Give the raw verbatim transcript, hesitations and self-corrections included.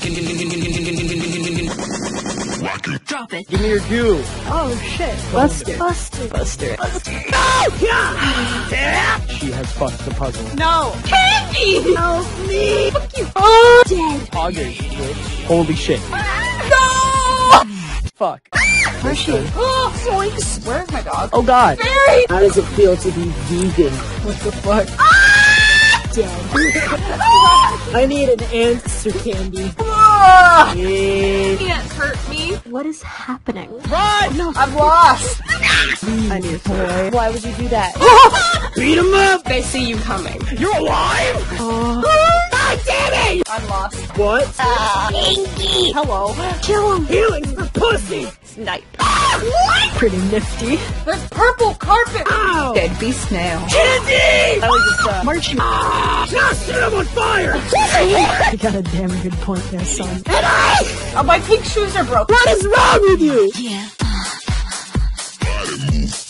Drop it. Give me your goo. Oh shit. Buster. Buster. Buster. Buster. No! Yeah! She has bust the puzzle. No. Candy! Help me. Fuck you. Oh, dead. Augers, bitch. Holy shit. No! Fuck. Where's she? Oh, zoinks. Where's my dog? Oh god. Barry! How does it feel to be vegan? What the fuck? Ah! Dead. I need an answer, Candy. Ah! Yeah. Can't hurt me. What is happening? Run! No, I'm lost. I need a toy. Why would you do that? Beat him up! They see you coming. You're alive? Oh. God damn it! I'm lost. What? Inky. Hello. Kill him. Healing's for pussy! Snipe. What? Pretty nifty. There's purple carpet. Ow! Dead beast snail. Candy! I was just, uh, marching. Ah! Now set him on fire! You got a damn good point there, son. Oh, my pink shoes are broken. What is wrong with you? Yeah.